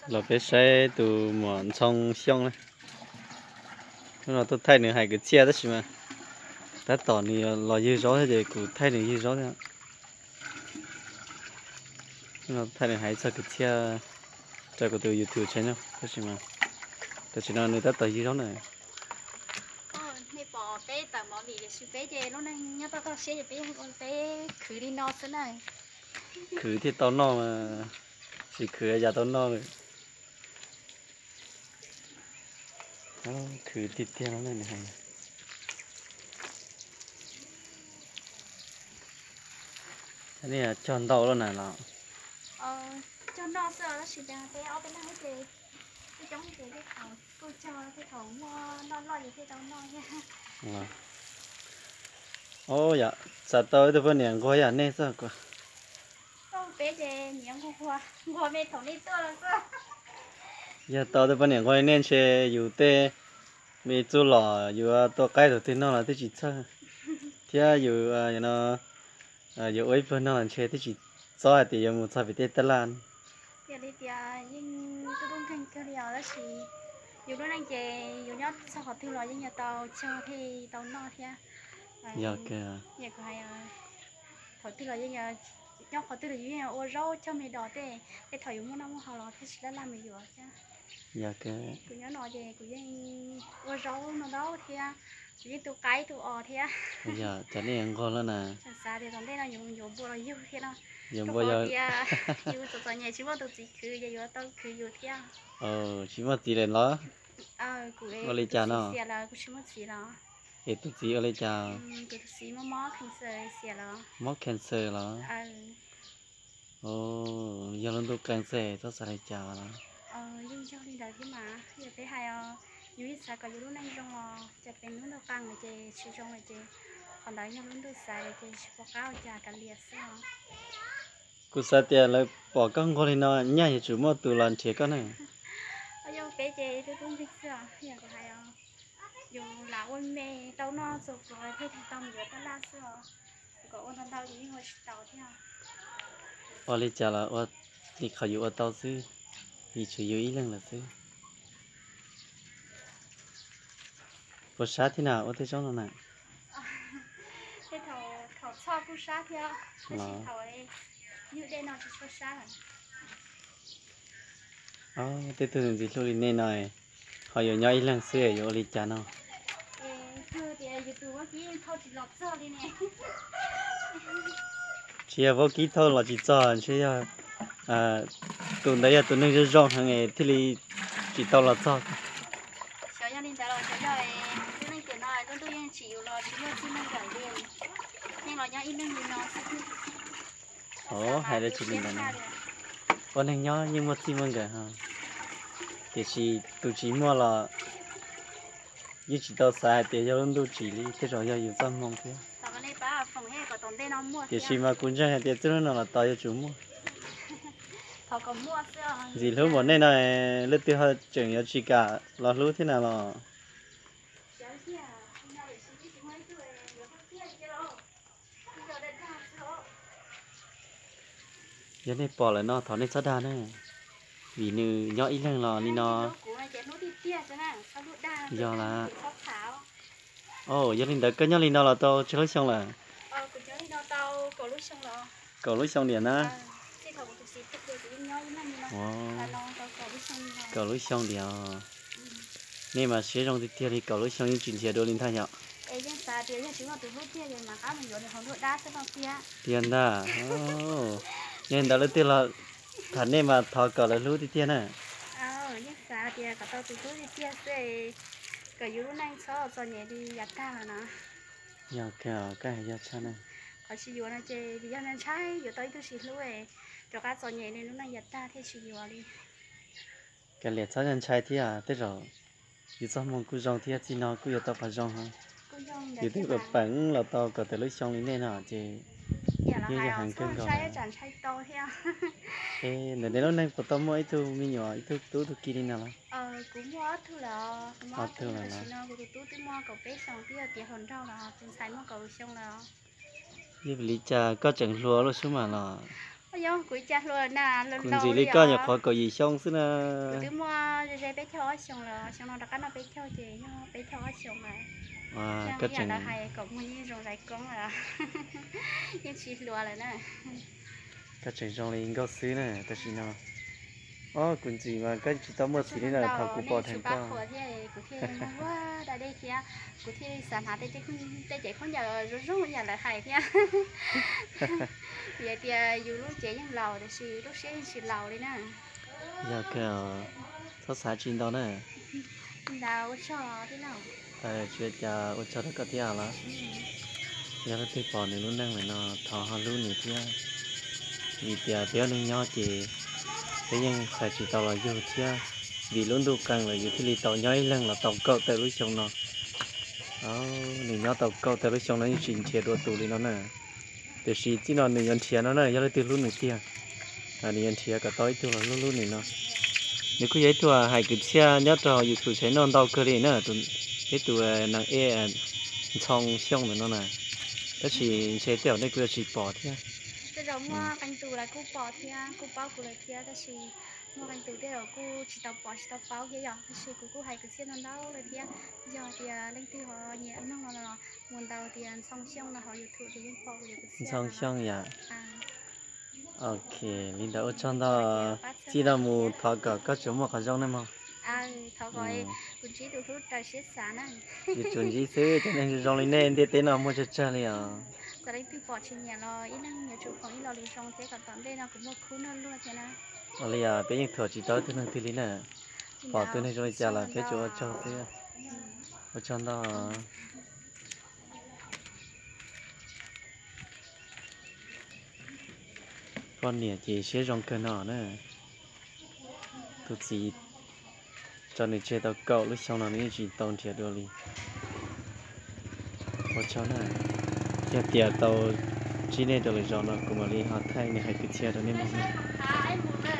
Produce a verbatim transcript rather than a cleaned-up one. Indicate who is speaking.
Speaker 1: là bé xe từ mòn xong xong này nó tôi thay nữa hai cái chia đó chứ mà đã tỏ ni lo dư gió thế thì cũng thay nữa dư gió thế nó thay nữa hai sao cái chia cho cái từ YouTube channel đó chứ mà đó chứ nó người ta tỏ dư gió này
Speaker 2: này bỏ bé tao bỏ bị để bé về nó này nhớ tao tao sẽ bé con bé khử đi nó thế này
Speaker 1: khử thì tao no mà chỉ khử giờ tao no rồi đó khử thịt theo nó này này cái này là tròn đầu luôn này là
Speaker 2: ờ cho nó sợ nó chỉ đang bé ở bên đó hết gì cái giống như cái thầu cô cho cái thầu nó lo gì cái tao nó nha
Speaker 1: ô dạ sao tôi tôi vẫn nhận coi à nên sao cơ
Speaker 2: con bé về nhẫn cô qua qua bên thầu đi tôi là sao
Speaker 1: giờ tôi tôi vẫn nhận coi nên xe dù tê mi chú lò dù tôi cái đầu tiên nó là tôi chỉ chơi thế dù à nó dù ấy phần nó là xe tôi chỉ cho thì giờ một sao bị tết lan
Speaker 2: giờ đi thì nhưng tôi không thành cái điều đó chỉ dù nó đang về dù nhớ sao họ tiêu loại với nhà tàu cho thì tàu no thế
Speaker 1: giờ kìa
Speaker 2: nhà của hai họ tiêu loại với nhà nhóc họ tiêu loại với nhà ô rau cho mày đỏ thế cái thời dùng năm họ lo thế sẽ làm mày vừa chứ
Speaker 1: giờ kìa
Speaker 2: cứ nhớ nói về cứ những ô rau nó đâu thế cứ tụ cái tụ ọ thế
Speaker 1: giờ cho nên ăn con đó nè
Speaker 2: chẳng sao thì còn đây là dùng dùng bùa là yêu thế đó
Speaker 1: dùng bao giờ
Speaker 2: yêu tụi tụi nhà chỉ có tụi chỉ cứ giờ giờ tao cứ yêu thế
Speaker 1: ờ chỉ mất gì lên đó
Speaker 2: ờ cứ
Speaker 1: ở đây cha nó
Speaker 2: xìa là cứ chỉ mất xìa đó
Speaker 1: thì tụi chị ở đây cha
Speaker 2: tụi chỉ mất mất thì xìa xìa đó
Speaker 1: mất cancer đó
Speaker 2: ờ
Speaker 1: ồ giờ nó tụi cancer nó sẽ đây cha đó
Speaker 2: ờ nhưng cho đi đời thế mà giờ thấy hay ờ yêu ít sao có lúc này trong lò chặt bênนู้นฟังเลยเจชื่อtrongเลยเจcòn đấy nhau lúc tôi xàiเลยเจชื่อปก้าวจ่ากันเลียซะ
Speaker 1: cú sa tiền lại bỏ con con đi nó nhảy chủ mất từ lần chế con này
Speaker 2: ở trong cái chế tôi cũng thích sợ hiện có hay không dùng là ôn mê tao no rồi rồi thế thì tao nhớ tao la sợ có ôn tao tao gì ngồi tao thế à
Speaker 1: ở đây cha là ở đi khởi ở tàu sư vì chủ yếu ý lần là sư có sát thế nào ở thế trong này
Speaker 2: cái thầu thầu cho cũng sát theo cái thầu ấy như đây nó chỉ cho sát rồi
Speaker 1: ờ thế từ gì thôi nên này họ ở nhau ý lần xưa ở đây cha nó
Speaker 2: thưa thì youtube có cái thầu chỉ lọt cho đi nè
Speaker 1: chỉ là vô kỹ thôi là chỉ cho chứ à tụi đấy là tụi nó rất rong hàng ngày thì li chỉ tao là cho
Speaker 2: sợ gia đình ta lo sợ đời tôi nên kiểu nói tôi tôiยังchịu lo chỉ lo chỉ nên giải liền nhưng lo nhau ít nên gì nó
Speaker 1: ồ hay là chỉ mình là con này nhỏ nhưng mà chỉ mình cả ha thì chỉ tụi chỉ mua là như chỉ tao xài thì cho nó chỉ đi thế rồi giờ nhiều tâm mong thế thì chỉ mà cũng chẳng thì tôi nó là tao cho chúng mua gì lúc bọn này này lúc tiêu hơi chừng cho chị cả là lúc thế nào là giờ này bỏ lại nó thỏ này sát đa này vì nữ nhỏ ít lần là ni nó giờ là ồ giờ linh đã cái nhỏ linh đó là tao chơi xong là cầu lối xong điện á cầu lối xong điện nên mà sử dụng thì tiền thì cầu lối xong những chuyện gì đồ linh thay nhở tiền đó nên đó là tiền là thành nên mà thọ cầu là lúa thì tiền à
Speaker 2: dạ thì có tao từ tối đi chia sẻ cái yếu này sao cho nhẹ đi giặt ta là nó
Speaker 1: giờ kêu cái giờ sao này
Speaker 2: họ chỉ yếu này chơi thì giờ này trái yếu tới tôi chỉ lúa ấy cho các cho nhẹ nên lúc này giặt ta thì chỉ yếu đi
Speaker 1: cái liệt sao nhân trai thì à thế rồi như sao mong cứ rong thì chỉ nó cứ yếu tao phải rong ha như thế cái bánh là tao có thể lấy xong đến nên nào chứ như là hàng cân rồi ê để đến lúc này của tao mua ít thu mi nhỏ ít thu tú thu kia đi nào
Speaker 2: ờ cũng mua ít thu là mua ít thu là chỉ nó của tú tú mua cầu bé xong kia tiền hơn rau là tiền xài mua cầu xong là
Speaker 1: như lý cha có chẳng lúa luôn số mà là
Speaker 2: ôi yo cuối cha luôn nè lần
Speaker 1: cũng
Speaker 2: đầu
Speaker 1: gì
Speaker 2: đi
Speaker 1: lý cơ nhà
Speaker 2: à
Speaker 1: khỏi có gì xong xí nè
Speaker 2: cứ mua dây bé theo xong rồi xong nó đã cắt nó bé theo chị nó bé theo xong rồi
Speaker 1: à
Speaker 2: nhưng
Speaker 1: cái
Speaker 2: bây giờ là
Speaker 1: chừng
Speaker 2: hay cũng như rồi lại cũng là nhưng chỉ lùa lại nè
Speaker 1: cái chừng trong này có xí nè ta chỉ nó ờ cũng gì mà cái chỉ tao mua xí
Speaker 2: lần
Speaker 1: này là thằng
Speaker 2: đầu
Speaker 1: cụ bỏ
Speaker 2: này
Speaker 1: thành
Speaker 2: chụp bác
Speaker 1: co
Speaker 2: của thì của thì nó quá đại đây kia của thì sản hạt đây không đây chỉ không giờ rút rút giờ lại hay kia giờ thì dù lúc chế những lầu thì xì lúc chế xì lầu đi nè
Speaker 1: giờ cái thốt xá chín đó nè
Speaker 2: đào cho thế nào
Speaker 1: tại chuyện cha ở cho nó có tiếc là giờ nó tiếc bỏ này luôn đang phải nó thò họ luôn này tiếc vì tiếc béo nên nhỏ chị thế nhưng phải chỉ tao là yêu tiếc vì luôn đủ càng là yêu thì tao nhói lần là tao cậu tới lúc xong nó đó nên nhỏ tao cậu tới lúc xong nó như chuyện chia đua tụ đi nó nè để xí chỉ nó nên nhận chia nó nè giờ nó tiếc luôn này tiếc à nên nhận chia cả tối tụ là luôn luôn này nó nếu có giấy tụ hai cái xe nhớ cho yêu tụ sẽ non tao cơ đi nữa tụ cái tụ nàng e trong xong rồi nó nè cái chỉ chế tiểu này cứ chỉ bỏ thế
Speaker 2: cái đó mua canh tù là cô bỏ thia cô bao cô lại thia cái gì mua canh tù thế rồi cô chỉ tao bỏ chỉ tao bao thế rồi cái gì cô cô hay cái xiên nó đâu lại thia giờ thì lên từ họ nhẹ nó là nguồn tàu thì xong xong là họ dự thử thì bỏ được cái xiên
Speaker 1: xong xong ya
Speaker 2: à
Speaker 1: ok linh đã ở trong đó chỉ là một thọ cả các chỗ mà khó trong này mà
Speaker 2: à thọ gọi cũng chỉ được rút ra xếp sáng này
Speaker 1: như chuẩn gì xứ cho nên trong linh này thì tên nào mua cho cha liền
Speaker 2: giờ đây từ bỏ trên nhà lo ít năng nhiều chủ phòng ít lo đi xong thế còn tận đây nó cũng một khu nó luôn thế nào
Speaker 1: ở đây à bây giờ thừa chỉ tới thứ này thứ lý nè bỏ thứ này rồi cha là cái chỗ cho thế ở trong đó con nè chỉ sẽ trong cái nọ nữa tụi chị cho nên chơi tao cậu lúc xong nó mới chỉ tông thiệt được đi ở trong này thiệt tiệt tao chỉ nên được rồi nó cũng mà đi học thay này hay cứ thiệt rồi nên mà